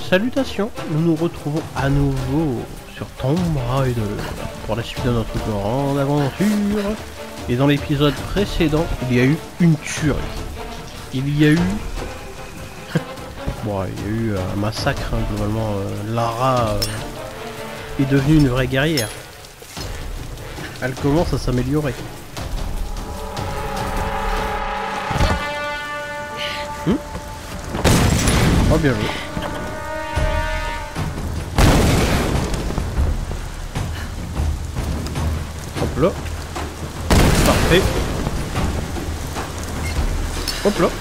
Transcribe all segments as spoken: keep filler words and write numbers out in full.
Salutations, nous nous retrouvons à nouveau sur Tomb Raider pour la suite de notre grande aventure. Et dans l'épisode précédent, il y a eu une tuerie. Il y a eu... bon, il y a eu un massacre, hein, globalement. Euh, Lara euh, est devenue une vraie guerrière. Elle commence à s'améliorer. Hmm oh, bien joué. Hop là. Parfait. Hop là.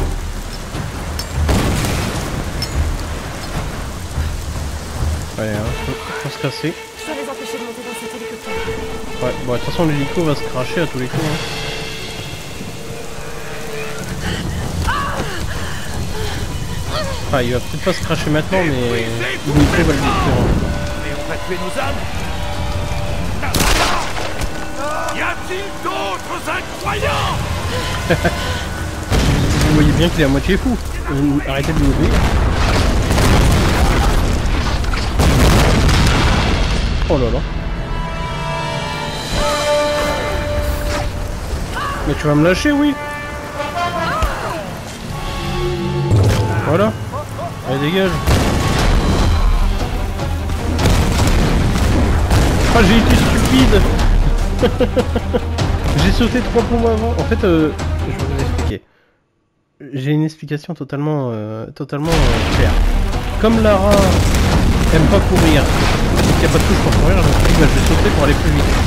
Allez, hein, faut, faut se casser. Je dois les empêcher de monter dans cet hélicoptère. Ouais, bon, de toute façon, l'hélico va se cracher à tous les coups. Hein. Enfin, il va peut-être pas se cracher maintenant, mais l'hélico va le détruire. Et on va tuer nos âmes. Y a-t-il d'autres incroyants? Vous voyez bien qu'il est à moitié fou. Arrêtez de lui obéir. Oh là là. Mais tu vas me lâcher, oui. Voilà. Allez, dégage. Ah, j'ai été stupide. J'ai sauté trois plombs avant. En fait, euh, je vais vous expliquer. J'ai une explication totalement, euh, totalement euh, claire. Comme Lara aime pas courir, il n'y a pas de touche pour courir, je me suis dit bah, je vais sauter pour aller plus vite.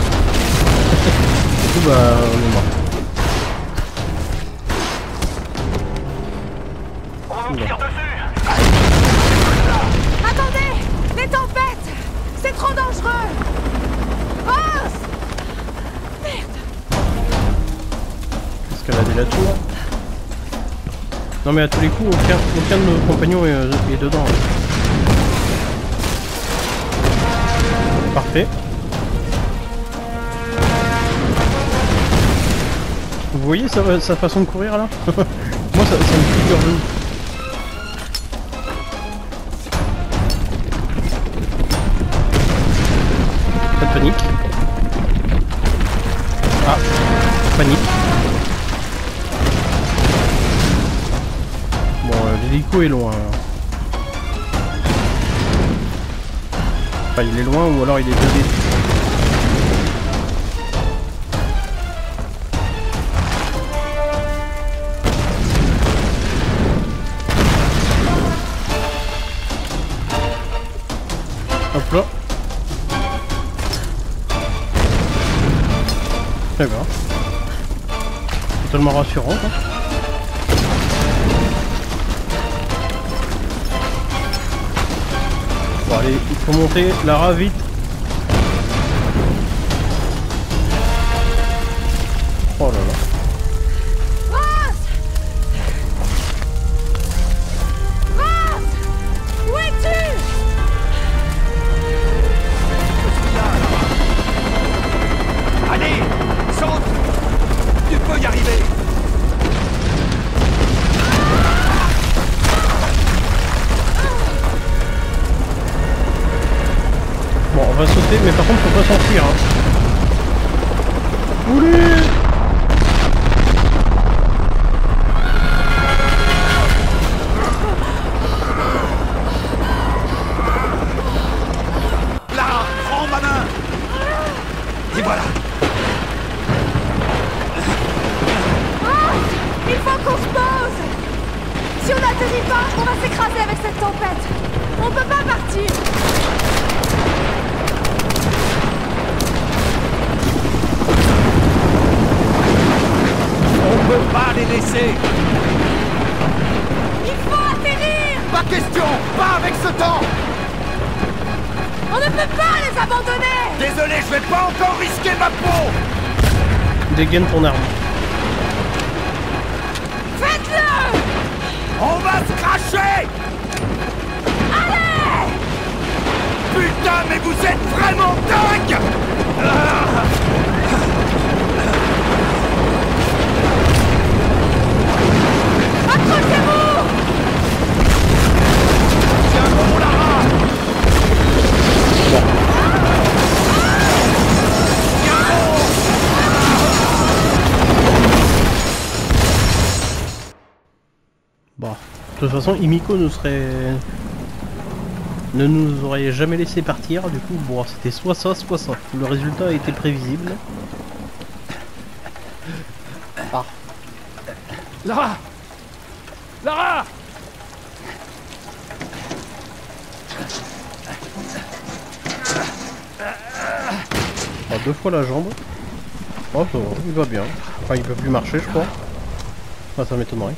Du coup, bah, on est mort. On nous tire dessus. Attendez! Les tempêtes! C'est trop dangereux! Oh! Merde! Escalader la tour. Non mais à tous les coups, aucun, aucun de nos compagnons est, est dedans. Parfait. Vous voyez sa, sa façon de courir là? Moi ça, ça me figure de ouf. Pas de panique. Ah, panique. Bon, euh, l'hélico est loin. Enfin, il est loin ou alors il est déjà détruit. Hop là. D'accord. Totalement rassurant, quoi. Bon allez, il faut monter, Lara, vite. Oh là là. Rose! Rose! Où es-tu? Allez, saute. Tu peux y arriver. Bon, on va sauter, mais par contre, faut pas s'enfuir. Hein. Oulé! Là, prends ma main. Et voilà. Rose! Il faut qu'on se pose! Si on n'atterrit pas, on va s'écraser avec cette tempête! On peut pas partir! On peut pas les laisser. Il faut atterrir! Pas question. Pas avec ce temps. On ne peut pas les abandonner! Désolé, je vais pas encore risquer ma peau. Dégaine ton arme. Faites-le! On va se cracher. Allez! Putain, mais vous êtes vraiment dingue. Ah. Accrochez-vous! Tiens, toute façon, Himiko nous serait... ne nous aurait jamais laissé partir, du coup, bon, c'était soit ça, soit ça. Le résultat était prévisible. Ah. Lara Lara Ah, deux fois la jambe. Oh, ça va, il va bien. Enfin, il peut plus marcher, je crois. Enfin, ça m'étonnerait.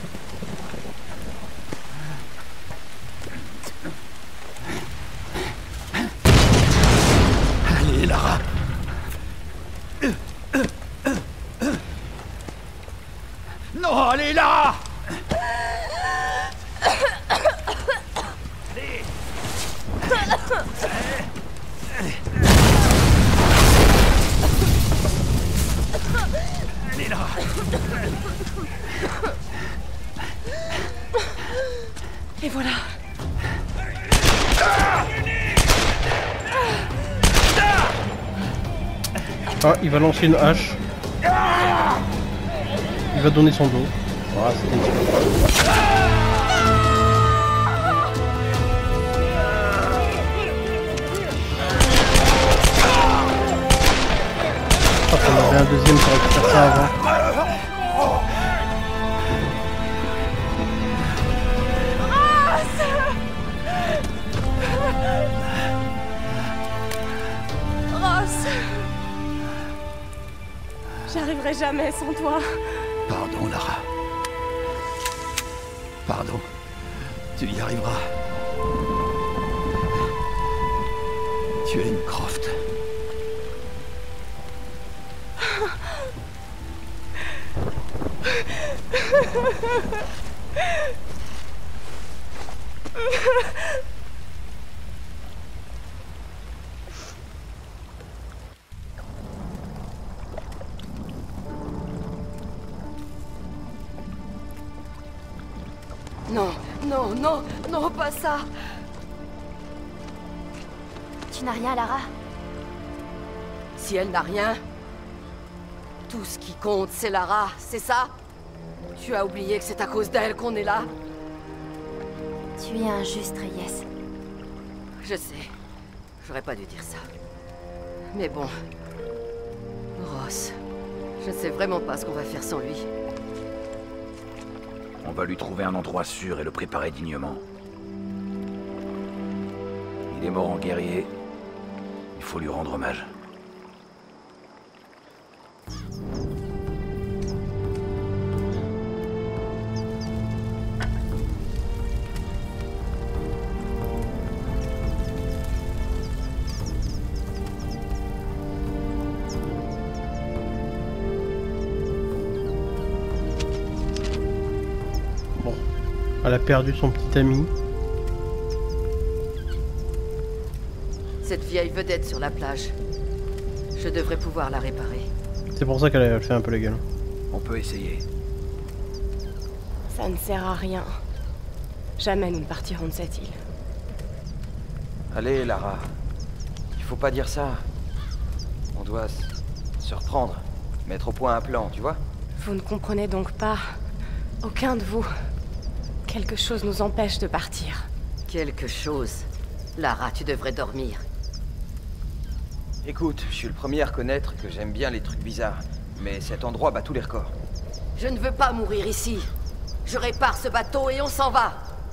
Allez, Lara. Non, allez, Lara. Allez, Lara. Et voilà. Ah, il va lancer une hache. Il va donner son dos. Ah, c'était une super. Ah, on avait un deuxième qui aurait pu faire ça avant. J'arriverai jamais sans toi. Pardon, Lara. Pardon. Tu y arriveras. Tu es une Croft. Non, non, non, non, pas ça. Tu n'as rien, Lara? Si elle n'a rien, tout ce qui compte, c'est Lara, c'est ça? Tu as oublié que c'est à cause d'elle qu'on est là? Tu es injuste, Reyes. Je sais. J'aurais pas dû dire ça. Mais bon... Ross... Je sais vraiment pas ce qu'on va faire sans lui. On va lui trouver un endroit sûr et le préparer dignement. Il est mort en guerrier. Il faut lui rendre hommage. Elle a perdu son petit ami. Cette vieille vedette sur la plage. Je devrais pouvoir la réparer. C'est pour ça qu'elle fait un peu la gueule. On peut essayer. Ça ne sert à rien. Jamais nous ne partirons de cette île. Allez, Lara. Il faut pas dire ça. On doit s- se reprendre. Mettre au point un plan, tu vois? Vous ne comprenez donc pas. Aucun de vous. Quelque chose nous empêche de partir. Quelque chose? Lara, tu devrais dormir. Écoute, je suis le premier à reconnaître que j'aime bien les trucs bizarres. Mais cet endroit bat tous les records. Je ne veux pas mourir ici. Je répare ce bateau et on s'en va.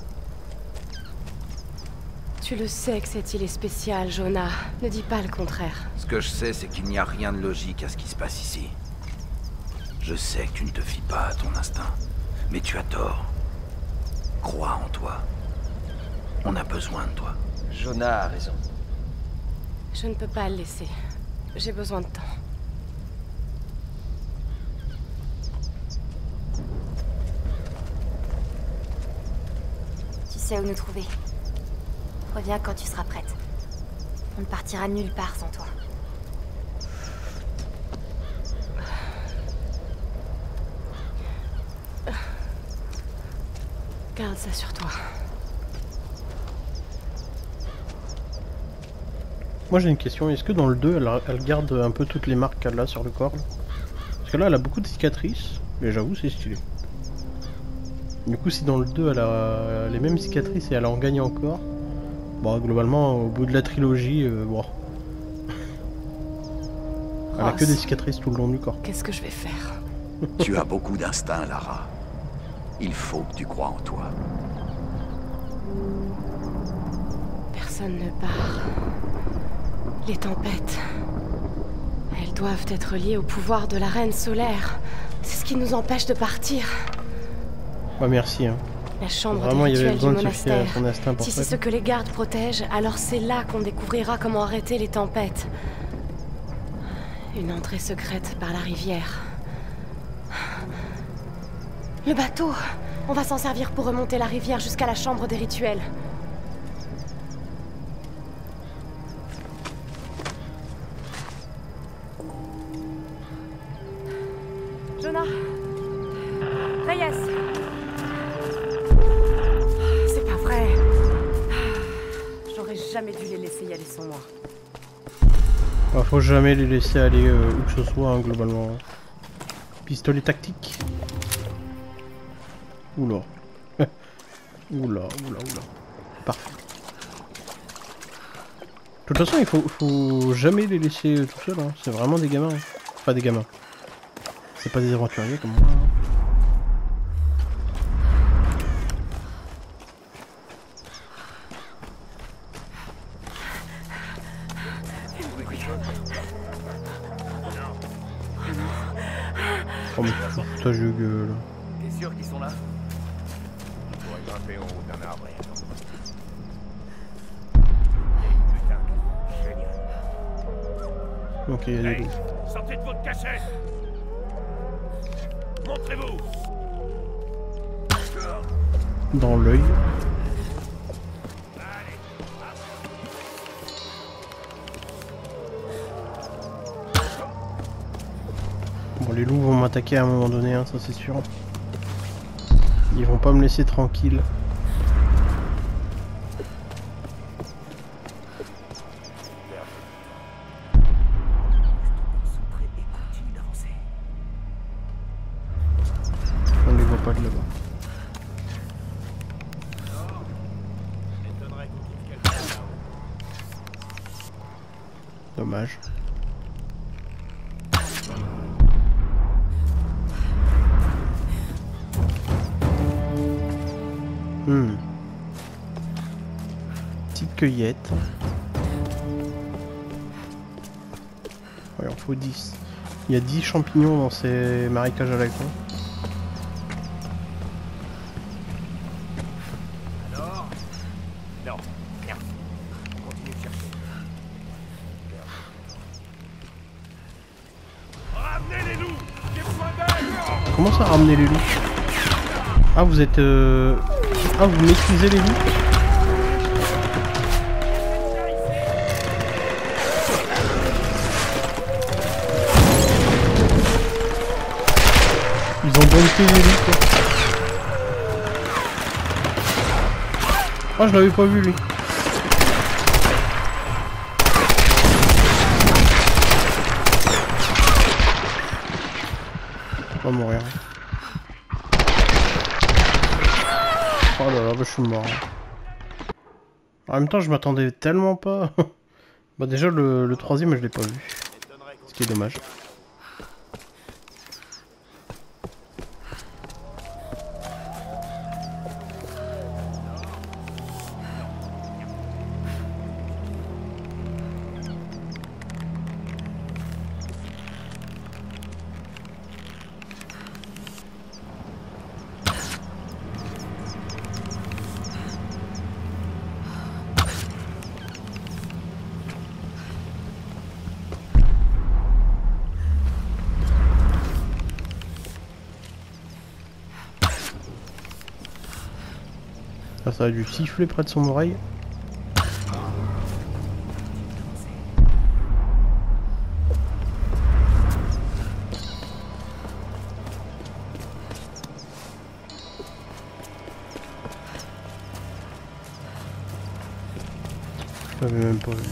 Tu le sais que cette île est spéciale, Jonah. Ne dis pas le contraire. Ce que je sais, c'est qu'il n'y a rien de logique à ce qui se passe ici. Je sais que tu ne te fies pas à ton instinct. Mais tu as tort. Crois en toi. On a besoin de toi. Jonah a raison. Je ne peux pas le laisser. J'ai besoin de temps. Tu sais où nous trouver. Reviens quand tu seras prête. On ne partira nulle part sans toi. Garde ça sur toi. Moi j'ai une question, est-ce que dans le deux, elle, elle garde un peu toutes les marques qu'elle a sur le corps là? Parce que là elle a beaucoup de cicatrices, mais j'avoue c'est stylé. Du coup, si dans le deux elle a les mêmes cicatrices et elle en gagne encore, bon, globalement, au bout de la trilogie, euh, bon. Elle a que des cicatrices tout le long du corps. Qu'est-ce que je vais faire? Tu as beaucoup d'instinct, Lara. Il faut que tu crois en toi. Personne ne part. Les tempêtes. Elles doivent être liées au pouvoir de la reine solaire. C'est ce qui nous empêche de partir. Ouais, merci. Hein. La chambre Vraiment, des il y avait rituels besoin du de se fier à monastère. son instinct pour Si ça. c'est ce que les gardes protègent, alors c'est là qu'on découvrira comment arrêter les tempêtes. Une entrée secrète par la rivière. Le bateau! On va s'en servir pour remonter la rivière jusqu'à la chambre des rituels. Jonah! Reyes! C'est pas vrai! J'aurais jamais dû les laisser y aller sans moi. Bah, faut jamais les laisser aller euh, où que ce soit, hein, globalement. Pistolet tactique. Oula. Oula, oula, oula. Parfait. De toute façon, il faut, faut jamais les laisser euh, tout seuls. Hein. C'est vraiment des gamins. Hein. Enfin, des gamins. C'est pas des aventuriers comme moi. Oh mais putain, je gueule. T'es sûr qu'ils sont là? On pourrait grimper en haut d'un arbre et attendre. Putain, génial. Ok, il y a des Hey, loups. sortez de votre cachette! Montrez-vous! Dans l'œil. Bon, les loups vont m'attaquer à un moment donné, hein, ça c'est sûr. Ils vont pas me laisser tranquille. On les voit pas de là-bas. Dommage. Hmm. Petite cueillette. Ouais, il en faut dix. Il y a dix champignons dans ces marécages à la con. Alors? Non, merde. Continuez de chercher. Ramenez les loups! J'ai besoin d'aide! Comment ça, ramener les loups? Ah, vous êtes... Euh... Ah, vous maîtrisez les loups? Ils ont bumpé les loups, quoi. Ah, je l'avais pas vu, lui. On va mourir. Oh là là, bah je suis mort. En même temps, je m'attendais tellement pas. Bah déjà, le, le troisième, je l'ai pas vu. Ce qui est dommage. Ah, ça a dû siffler près de son oreille. Je l'avais même pas vu.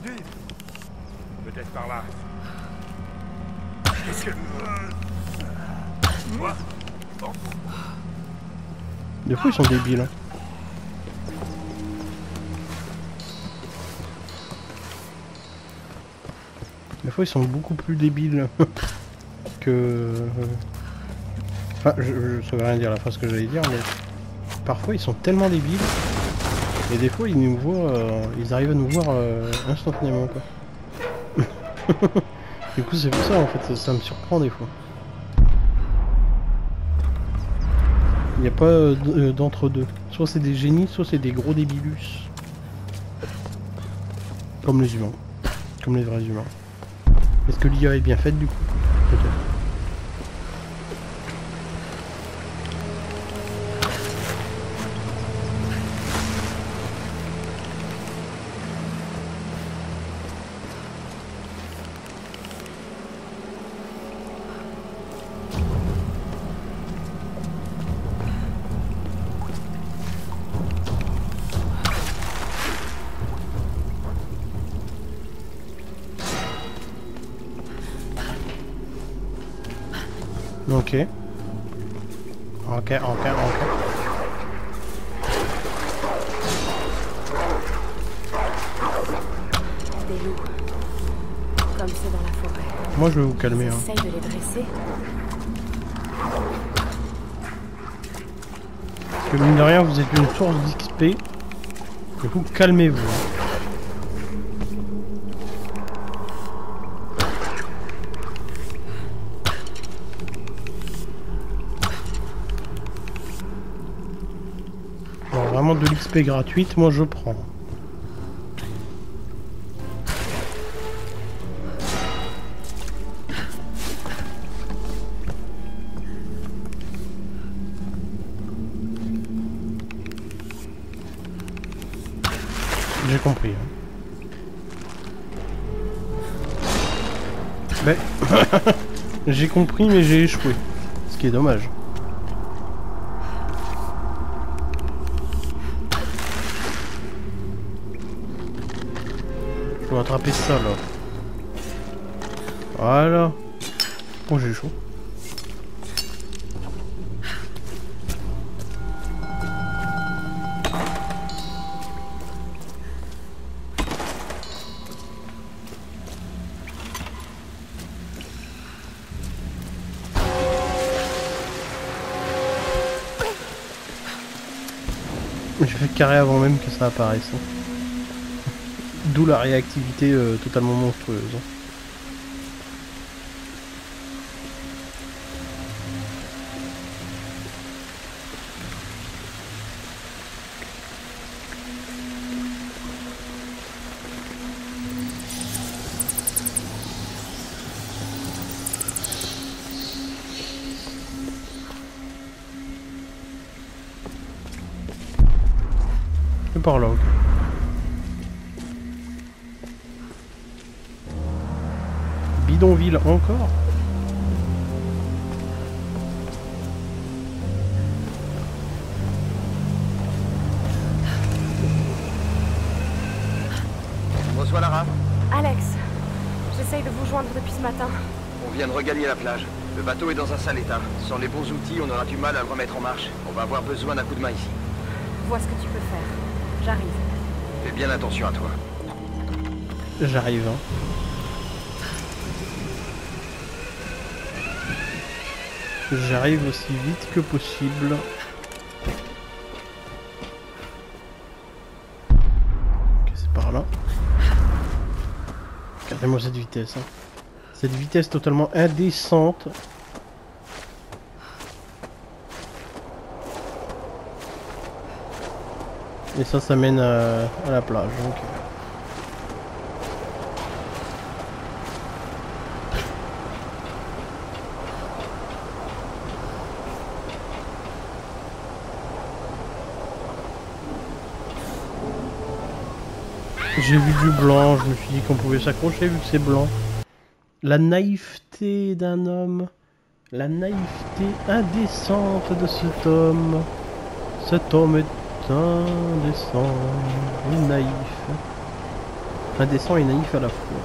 Vite. Peut-être par là. Qu'est-ce que... Quoi? Bon. Des fois ils sont débiles. Hein. Des fois ils sont beaucoup plus débiles que... Enfin, je, je saurais rien dire la phrase que j'allais dire, mais parfois ils sont tellement débiles et des fois ils nous voient, euh, ils arrivent à nous voir euh, instantanément quoi. Du coup c'est pour ça en fait, ça, ça me surprend des fois. Il n'y a pas euh, d'entre-deux. Soit c'est des génies, soit c'est des gros débilus. Comme les humains. Comme les vrais humains. Est-ce que l'I A est bien faite du coup? Peut-être. Ok. Ok, ok, ok. Des loups. Comme c'est dans la forêt. Moi je vais vous calmer. Hein. Essaye de les dresser. Parce que mine de rien vous êtes une source d'X P. Du coup calmez-vous. Vraiment de l'X P gratuite, moi je prends. J'ai compris. Hein. Mais j'ai compris mais j'ai échoué. Ce qui est dommage. Je vais attraper ça là. Voilà. Oh j'ai chaud. J'ai fait carré avant même que ça apparaisse. D'où la réactivité euh, totalement monstrueuse. Et par là, ok. Bidonville encore? Bonsoir Lara. Alex, j'essaye de vous joindre depuis ce matin. On vient de regagner la plage. Le bateau est dans un sale état. Sans les bons outils, on aura du mal à le remettre en marche. On va avoir besoin d'un coup de main ici. Vois ce que tu peux faire. J'arrive. Fais bien attention à toi. J'arrive, hein. J'arrive aussi vite que possible. Ok, c'est par là. Regardez-moi cette vitesse. Hein. Cette vitesse totalement indécente. Et ça, ça mène à, à la plage. Donc. J'ai vu du blanc, je me suis dit qu'on pouvait s'accrocher vu que c'est blanc. La naïveté d'un homme. La naïveté indécente de cet homme. Cet homme est indécent et naïf. Indécent et naïf à la fois.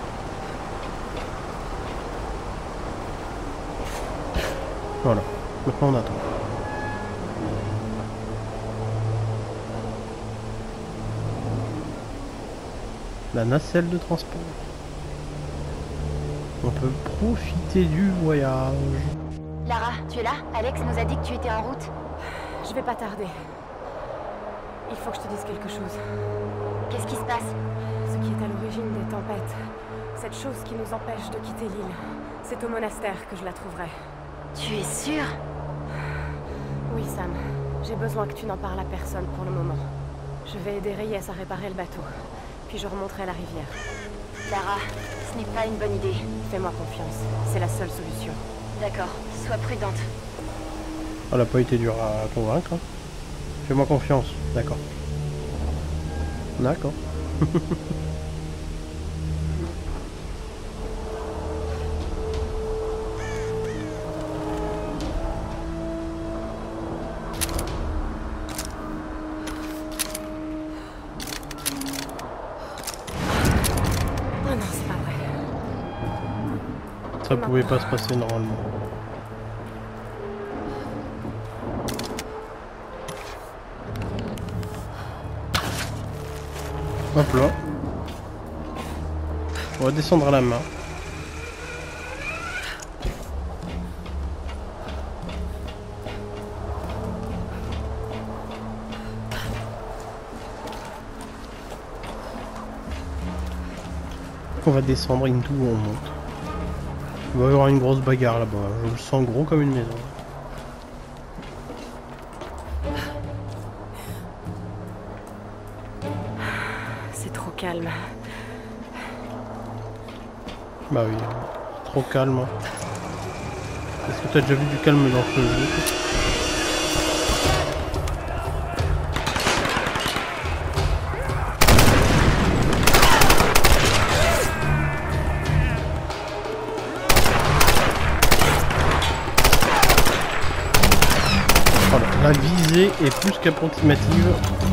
Voilà, maintenant on attend. La nacelle de transport. On peut profiter du voyage. Lara, tu es là? Alex nous a dit que tu étais en route. Je vais pas tarder. Il faut que je te dise quelque chose. Qu'est-ce qui se passe? Ce qui est à l'origine des tempêtes, cette chose qui nous empêche de quitter l'île, c'est au monastère que je la trouverai. Tu es sûr? Oui, Sam. J'ai besoin que tu n'en parles à personne pour le moment. Je vais aider Reyes à réparer le bateau, puis je remonterai la rivière. Lara, ce n'est pas une bonne idée. Fais-moi confiance, c'est la seule solution. D'accord, sois prudente. Elle n'a pas été dure à convaincre. Hein. Fais-moi confiance, d'accord. D'accord. Oh non, c'est pas vrai. Ça pouvait pas se passer normalement. Hop là. On va descendre à la main. On va descendre into où on monte. Il va y avoir une grosse bagarre là-bas. Je le sens gros comme une maison. C'est trop calme. Bah oui, trop calme. Hein. Est-ce que t'as déjà vu du calme dans ce jeu? Voilà, la visée est plus qu'approximative.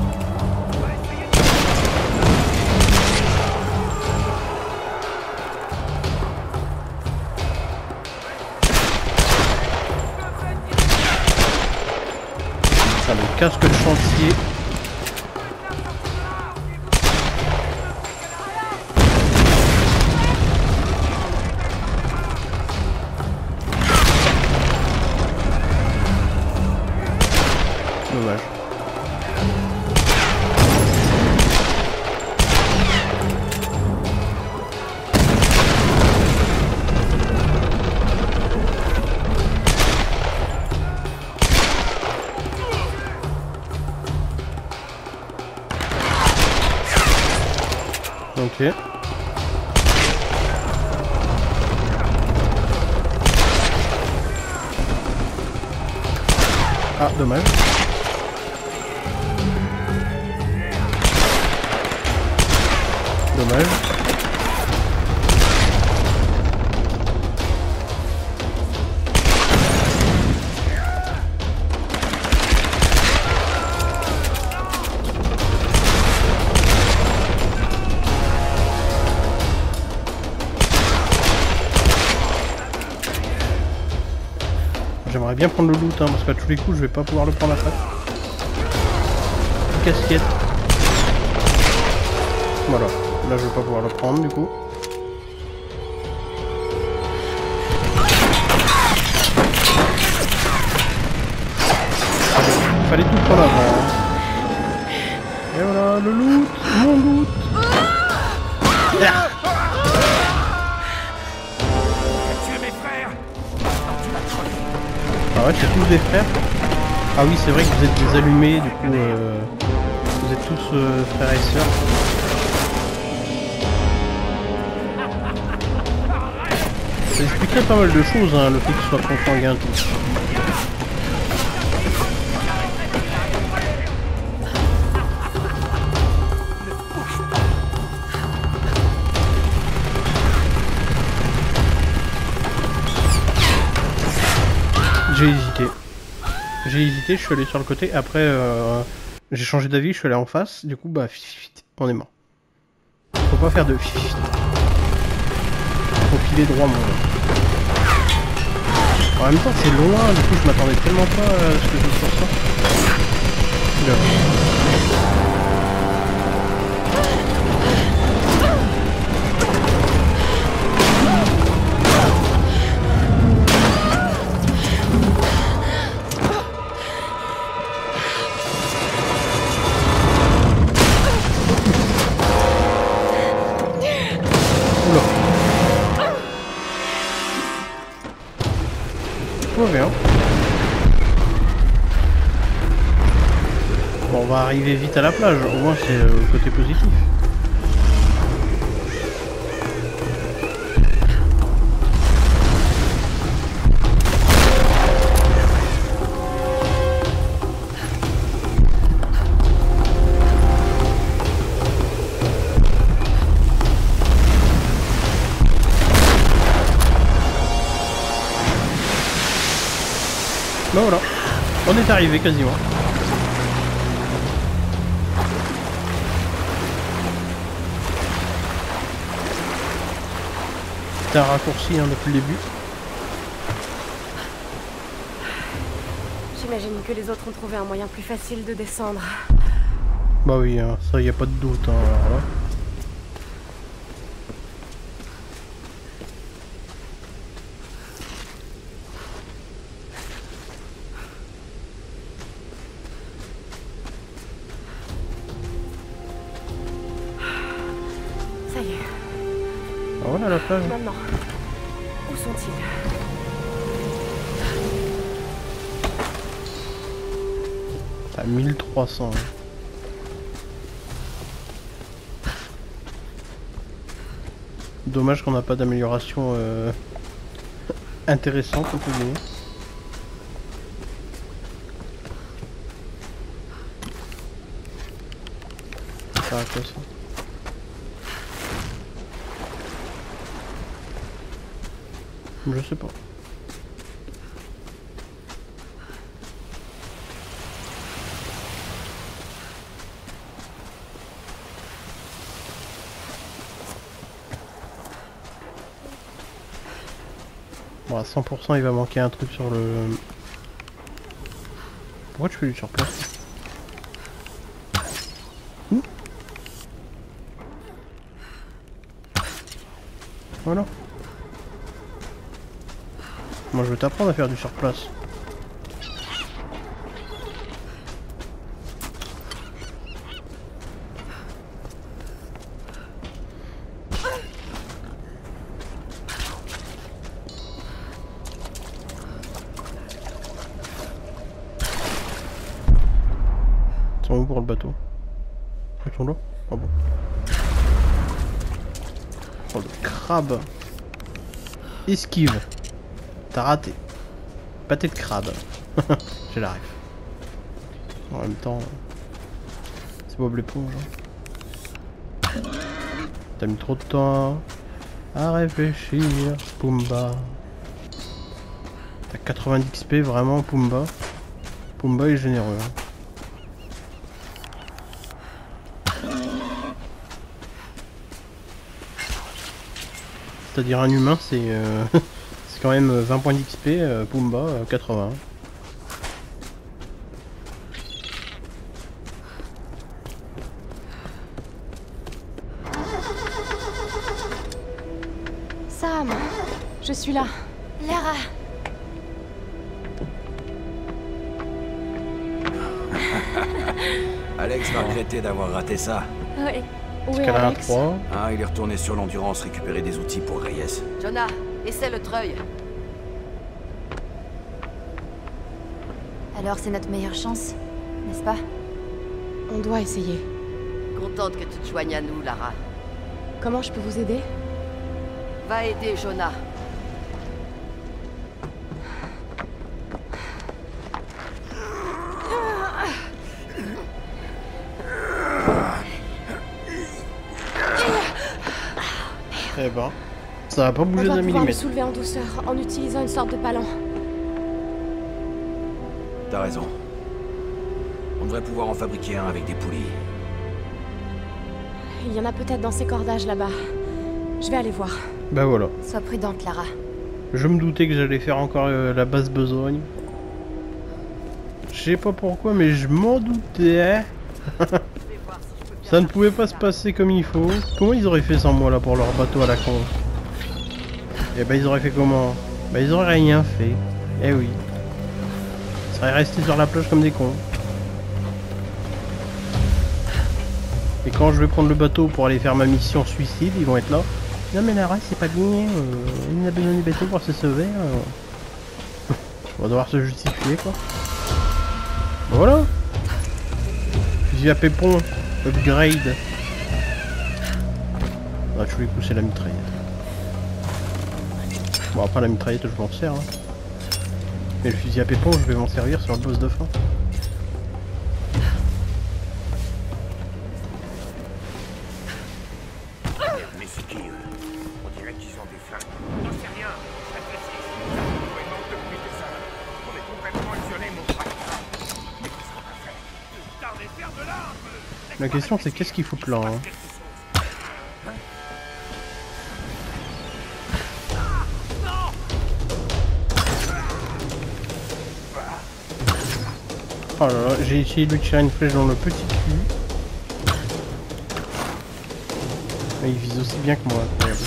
Ça me casque le chantier. Dommage. Ok. Ah, dommage. Dommage. J'aimerais bien prendre le loot, hein, parce qu'à tous les coups, je vais pas pouvoir le prendre après. Casquette. Voilà. Là, je vais pas pouvoir le prendre, du coup. Fallait tout prendre avant. Et voilà, le loot, mon loot. Ah. Ah ouais, c'est tous des frères. Ah oui, c'est vrai que vous êtes des allumés, du coup, euh, vous êtes tous euh, frères et sœurs. Ça expliquerait pas mal de choses, hein, le fait qu'ils soient consanguins tous. J'ai hésité. J'ai hésité, je suis allé sur le côté. Après, euh, j'ai changé d'avis, je suis allé en face. Du coup, bah, fit, fit, on est mort. Faut pas faire de... Faut filer droit, mon gars. En même temps, c'est loin, du coup, je m'attendais tellement pas à ce que je sois ça. Là. Bien. Bon, on va arriver vite à la plage, au moins c'est le côté positif. Ben voilà, on est arrivé quasiment. C'était un raccourci hein, depuis le début. J'imagine que les autres ont trouvé un moyen plus facile de descendre. Bah oui, hein, ça y a pas de doute. Hein, alors là. Voilà la plage. Maintenant, où sont-ils? À mille trois cents. Dommage qu'on n'a pas d'amélioration euh, intéressante, on peut dire. Ça sert à quoi ça? Je sais pas. Bon, à cent pour cent il va manquer un truc sur le... Pourquoi tu fais du surplace? Ouh. Voilà. Moi je veux t'apprendre à faire du surplace. Ils sont où pour le bateau? Ils sont là? Ah bon. Oh le crabe. Esquive. T'as raté. Pâté de crabe. J'ai la ref. En même temps, c'est Bob l'éponge. Hein. T'as mis trop de temps à réfléchir, Pumba. T'as quatre-vingt-dix X P vraiment, Pumba. Pumba est généreux. Hein. C'est-à-dire un humain, c'est euh, c'est quand même vingt points d'X P, euh, Pumba euh, quatre-vingts. Sam, je suis là. Lara. Alex va regretter d'avoir raté ça. Oui. Où est Qu'elle a un Alex? trois. Ah, il est retourné sur l'endurance récupérer des outils pour Reyes. Jonah, essaie le treuil. Alors c'est notre meilleure chance, n'est-ce pas? On doit essayer. Contente que tu te joignes à nous, Lara. Comment je peux vous aider? Va aider Jonah. Eh ben, ça va pas On bouger va d'un pouvoir le millimètre. soulever en douceur en utilisant une sorte de palan. T'as raison. On devrait pouvoir en fabriquer un avec des poulies. Il y en a peut-être dans ces cordages là-bas. Je vais aller voir. Bah voilà. Sois prudente, Lara. Je me doutais que j'allais faire encore euh, la basse besogne. Je sais pas pourquoi, mais je m'en doutais. Ça ne pouvait pas se passer comme il faut. Comment ils auraient fait sans moi là pour leur bateau à la con? Eh ben ils auraient fait comment? Bah ils auraient rien fait. Eh oui. Ils seraient restés sur la plage comme des cons. Et quand je vais prendre le bateau pour aller faire ma mission suicide, ils vont être là. Non mais Lara c'est pas bien, euh, il a besoin du bateau pour se sauver. Euh. On va devoir se justifier quoi. Voilà. Fusil à pépon. Upgrade. Ah, tous les coups c'est la mitraillette. Bon après la mitraillette je m'en sers. Hein. Mais le fusil à pépon je vais m'en servir sur le boss de fin. Mais c'est qui eux? On dirait qu'ils ont des flingues. J'en sais rien. Réfléchis. On est mort depuis des heures. On est complètement isolés, mon frère. Mais qu'est-ce qu'on va faire? Putain, des fers de là un peu. La question c'est qu'est-ce qu'il faut là hein. Oh là là, j'ai essayé de lui tirer une flèche dans le petit cul. Mais il vise aussi bien que moi. Incroyable.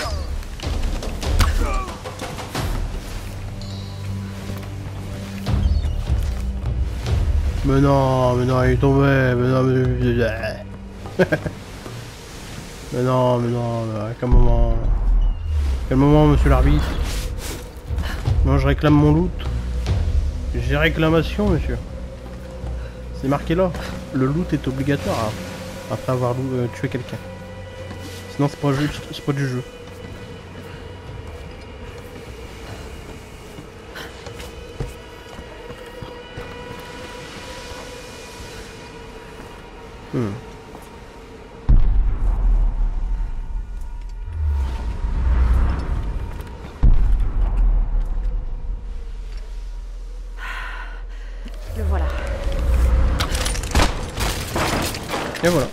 Mais non, mais non, il est tombé, mais non, mais... mais non, mais non, mais à quel moment... Quel moment, monsieur l'arbitre? Non, je réclame mon loot. J'ai réclamation, monsieur. C'est marqué là. Le loot est obligatoire hein, après avoir euh, tué quelqu'un. Sinon c'est pas juste, c'est pas du jeu. Hmm. Le voilà. Et voilà.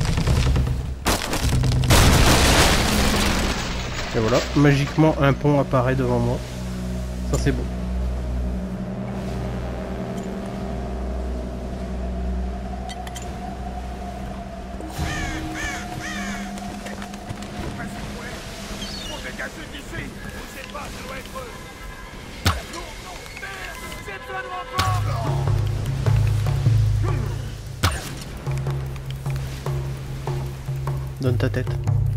Et voilà, magiquement un pont apparaît devant moi. Ça c'est beau. On dégage d'ici. Je sais pas, ça doit être eux. Non, non, merde, j'ai besoin de renfort. Donne ta tête.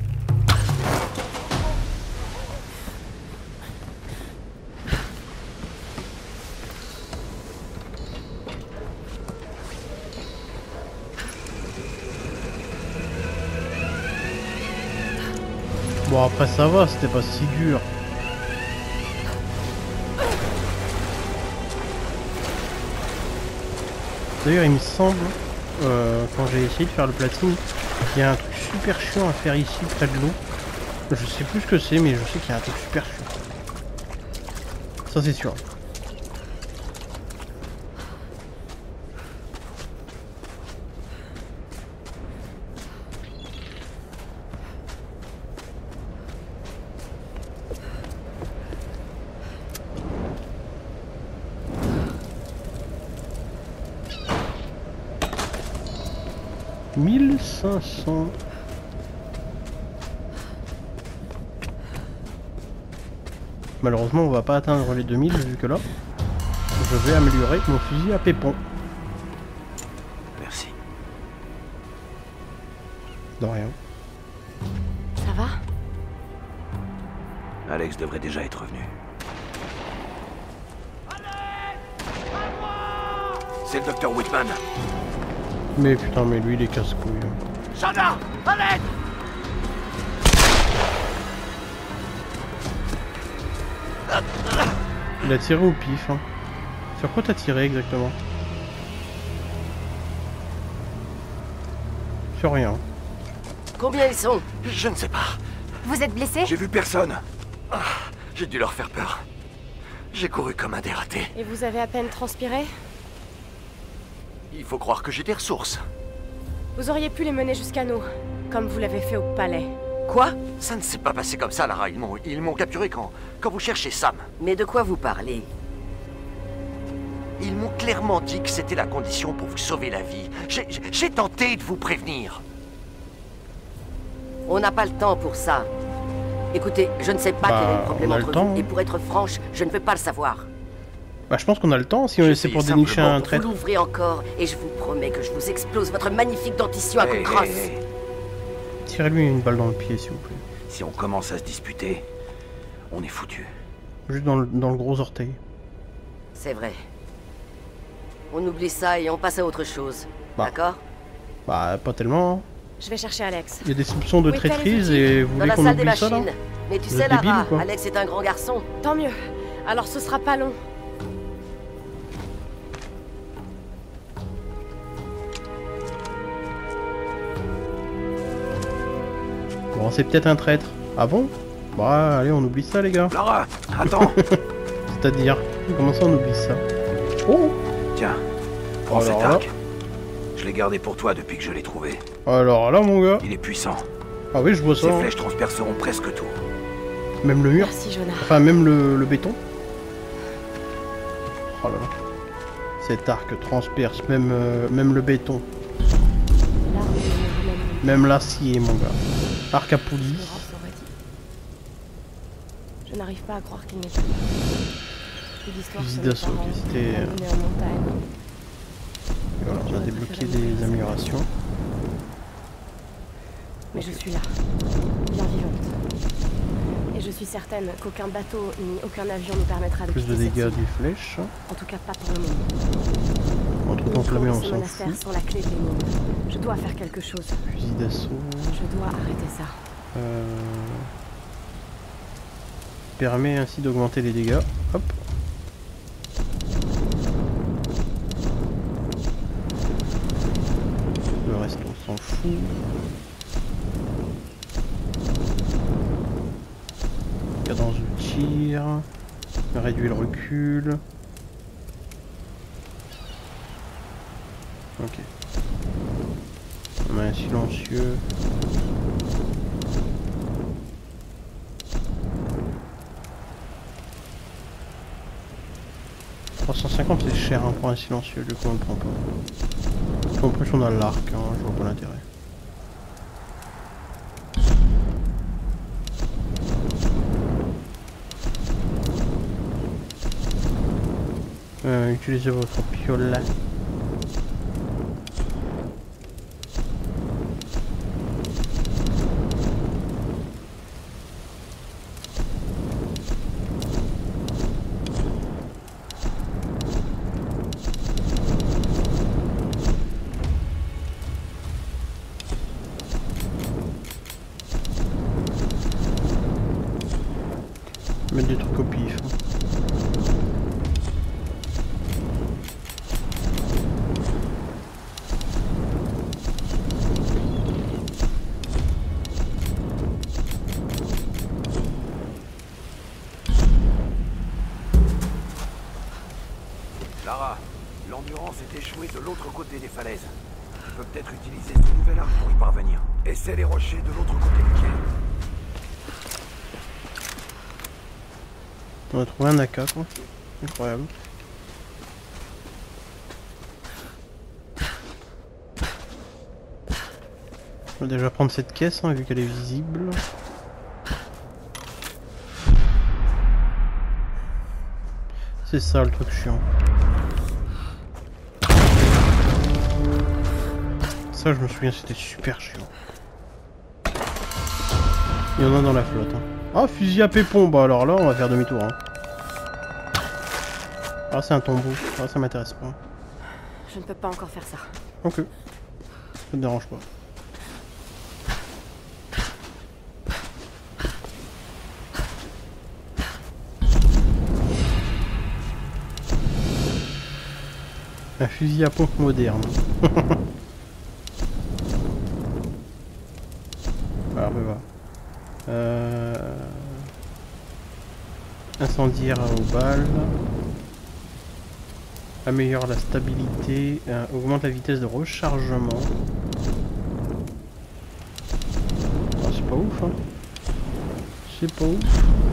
Bon après ça va, c'était pas si dur. D'ailleurs il me semble, euh, quand j'ai essayé de faire le platine, il y a un truc super chiant à faire ici près de l'eau. Je sais plus ce que c'est mais je sais qu'il y a un truc super chiant. Ça c'est sûr. mille cinq cents. Malheureusement on va pas atteindre les deux mille vu que là je vais améliorer mon fusil à pépon. Merci. De rien. Ça va? Alex devrait déjà être revenu. C'est le docteur Whitman. Mais putain mais lui il est casse-couille. Gendarme, à l'aide! Il a tiré au pif hein. Sur quoi t'as tiré exactement? Sur rien. Combien ils sont? Je ne sais pas. Vous êtes blessé? J'ai vu personne. Ah, j'ai dû leur faire peur. J'ai couru comme un dératé. Et vous avez à peine transpiré? Il faut croire que j'ai des ressources. Vous auriez pu les mener jusqu'à nous. comme vous l'avez fait au palais. Quoi? Ça ne s'est pas passé comme ça, Lara. Ils m'ont ils m'ont capturé quand, quand vous cherchez Sam. Mais de quoi vous parlez? Ils m'ont clairement dit que c'était la condition pour vous sauver la vie. J'ai j'ai tenté de vous prévenir. On n'a pas le temps pour ça. Écoutez, je ne sais pas Bah, quel est le problème on a le entre temps. vous, et pour être franche, je ne veux pas le savoir. Bah je pense qu'on a le temps si on essaie pour J'essayais dénicher un simplement traître. Vous l'ouvrez encore, et je vous promets que je vous explose votre magnifique dentition à coups Hey, de crosse. hey, hey. Tirez-lui une balle dans le pied s'il vous plaît. Si on commence à se disputer, on est foutu. Juste dans le, dans le gros orteil. C'est vrai. On oublie ça et on passe à autre chose. Bah. D'accord? Bah pas tellement. Hein. Je vais chercher Alex. Il y a des soupçons de Oui, t'as les traîtrise outils. et vous Dans voulez la qu'on salle des oublie ça là? machines. Mais tu Vous sais, êtes débile Lara, ou quoi? Alex est un grand garçon. Tant mieux. Alors ce sera pas long. Bon c'est peut-être un traître. Ah bon? Bah allez on oublie ça les gars. Lara, attends. C'est-à-dire, comment ça on oublie ça? Oh! Tiens, prends Alors cet là. arc. Je l'ai gardé pour toi depuis que je l'ai trouvé. Alors là mon gars. Il est puissant. Ah oui je vois ça. Ses hein. flèches transperceront presque tout. Même le mur. Merci, Jonah. Enfin même le, le béton. Oh là là. Cet arc transperce même, euh, même le béton. Là, on est même Même l'acier mon gars. Arc à poulie. Laurence aurait dit. Je n'arrive pas à croire qu'il n'est plus. L'histoire Fusil sur mes d'assaut, parents, ok, c'était- emmenés en montagne. Et voilà, on a débloqué des améliorations. Mais je suis là, bien vivante. Et je suis certaine qu'aucun bateau ni aucun avion ne permettra de Plus de quitter cette dégâts île. des flèches. En tout cas, pas pour le moment. Un truc Les enflammé tours on de ce s'en monastère fout. sont la clé de l'énigme. Je dois faire quelque chose. Fusil d'assaut. Je dois arrêter ça. Euh... Permet ainsi d'augmenter les dégâts. Hop. Le reste on s'en fout. Cadence de tir. Réduit le recul. Ok. On a un silencieux. trois cent cinquante c'est cher hein, pour un silencieux, du coup on le prend pas. En plus on a l'arc, hein, je vois pas l'intérêt. Euh, utilisez votre piolet. Mettre des trucs au pif. hein. Lara, l'endurance est échouée de l'autre côté des falaises. Tu peux peut-être utiliser ce nouvel arc pour y parvenir. Essaie les rochers de l'autre côté du quai. On a trouvé un A K quoi. Incroyable. On va déjà prendre cette caisse hein, vu qu'elle est visible. C'est ça le truc chiant. Ça je me souviens c'était super chiant. Il y en a dans la flotte. Hein. Ah fusil à pépon, bah alors là on va faire demi-tour. Hein. Ah c'est un tombeau, ah ça m'intéresse pas. Je ne peux pas encore faire ça. Ok. Ça te dérange pas. Un fusil à pompe moderne. Alors on va. Euh... Incendiaire aux balles. Améliore la stabilité. Euh, augmente la vitesse de rechargement. ouf. Hein. C'est pas ouf.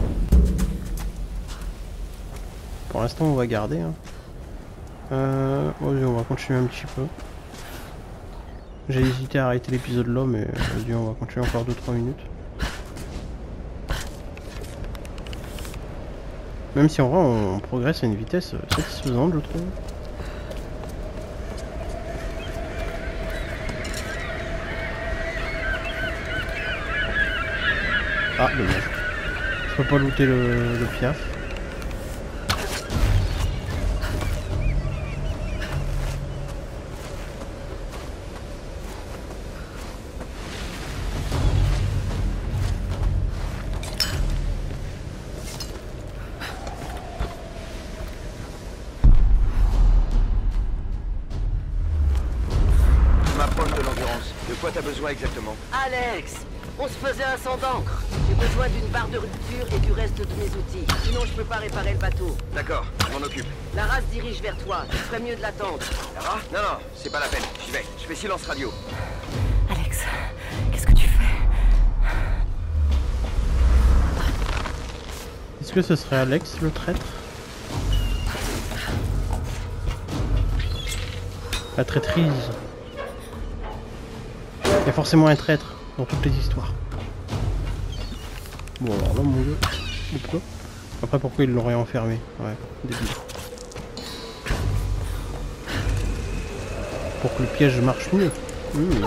Pour l'instant, on va garder. Hein. Euh, ouais, on va continuer un petit peu. J'ai hésité à arrêter l'épisode là, mais vas-y, on va continuer encore deux trois minutes. Même si en vrai, on progresse à une vitesse satisfaisante, je trouve. Ah, dommage. Je peux pas looter le, le piaf. Je m'approche de l'endurance. De quoi t'as besoin exactement? Alex, on se faisait un sang d'encre. J'ai besoin d'une barre de rupture et du reste de mes outils. Sinon, je peux pas réparer le bateau. D'accord, je m'en occupe. Lara se dirige vers toi. Tu ferais mieux de l'attendre. Lara? Non, non, c'est pas la peine. J'y vais. Je fais silence radio. Alex, qu'est-ce que tu fais? Est-ce que ce serait Alex le traître? La traîtrise. Il y a forcément un traître dans toutes les histoires. Bon alors là mon dieu. Après pourquoi ils l'auraient enfermé? Ouais, débile. Pour que le piège marche mieux. Mmh.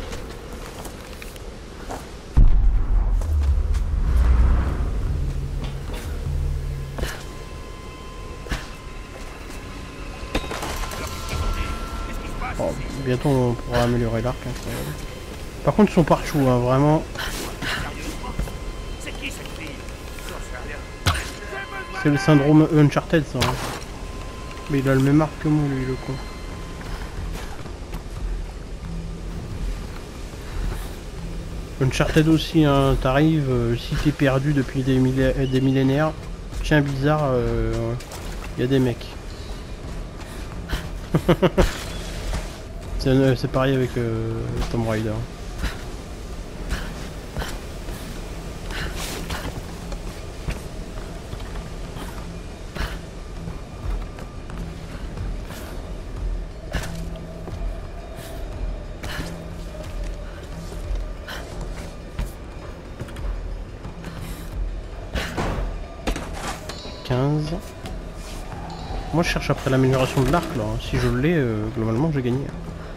Oh, bientôt on pourra améliorer l'arc. Hein, par contre ils sont partout, hein, vraiment. C'est le syndrome Uncharted ça. Hein. Mais il a le même arc que moi lui le con. Uncharted aussi, hein, t'arrives, euh, si t'es perdu depuis des, millé des millénaires, tiens bizarre, il euh, y a des mecs. C'est pareil avec euh, Tomb Raider. quinze. Moi je cherche après l'amélioration de l'arc là. Si je l'ai, euh, globalement j'ai gagné.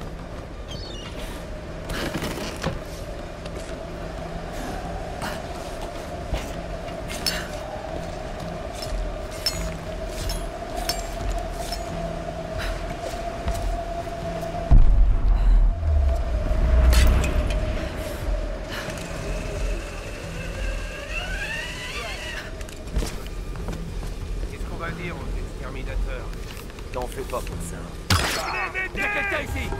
T'en fais pas pour ça. Il y a quelqu'un ici.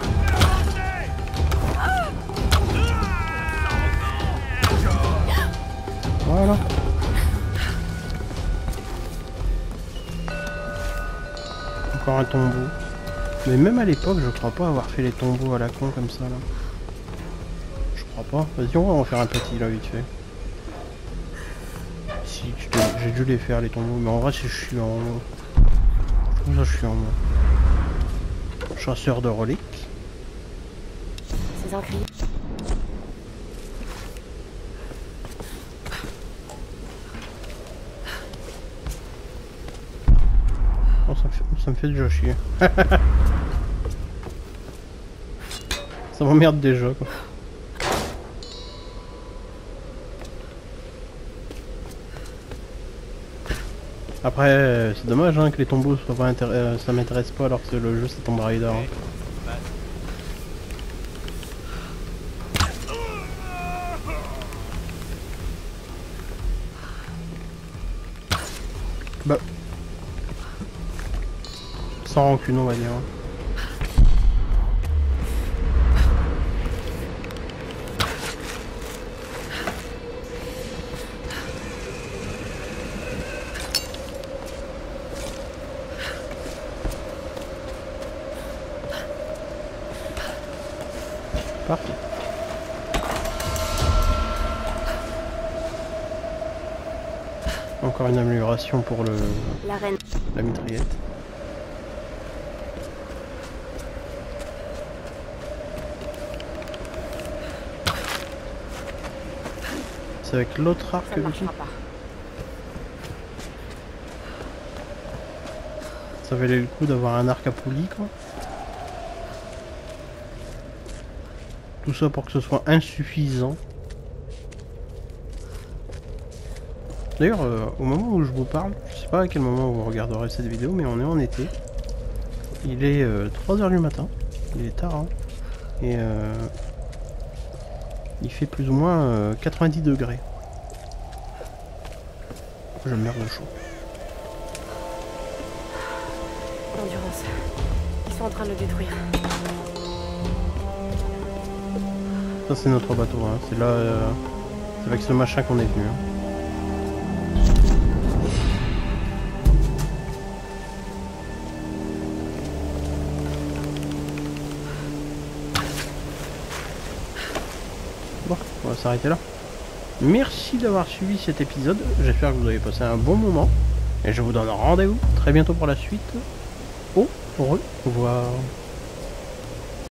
Voilà. Encore un tombeau. Mais même à l'époque, je crois pas avoir fait les tombeaux à la con comme ça là. Je crois pas. Vas-y, on va en faire un petit là vite fait. Si, j'ai dû les faire les tombeaux, mais en vrai si je suis en... Là, je suis en chasseur de reliques. Ces inscrits. Oh, ça, me fait, ça me fait déjà chier. Ça m'emmerde déjà quoi. Après, c'est dommage hein, que les tombeaux soient pas intéressants, ça m'intéresse pas alors que le jeu c'est Tomb Raider. Hein. Bah. Sans rancune on va dire. Parfait. Encore une amélioration pour le La reine. la mitraillette. C'est avec l'autre arc Ça du ne coup. marchera pas. Ça valait le coup d'avoir un arc à poulie quoi. Tout ça pour que ce soit insuffisant. D'ailleurs, euh, au moment où je vous parle, je sais pas à quel moment vous regarderez cette vidéo, mais on est en été. Il est euh, trois heures du matin. Il est tard. Hein. Et euh, il fait plus ou moins euh, quatre-vingt-dix degrés. Je meurs de chaud. Endurance. Ils sont en train de le détruire. Ça c'est notre bateau, hein. C'est là, euh, c'est avec ce machin qu'on est venu. Hein. Bon, on va s'arrêter là. Merci d'avoir suivi cet épisode. J'espère que vous avez passé un bon moment. Et je vous donne rendez-vous très bientôt pour la suite. Au revoir.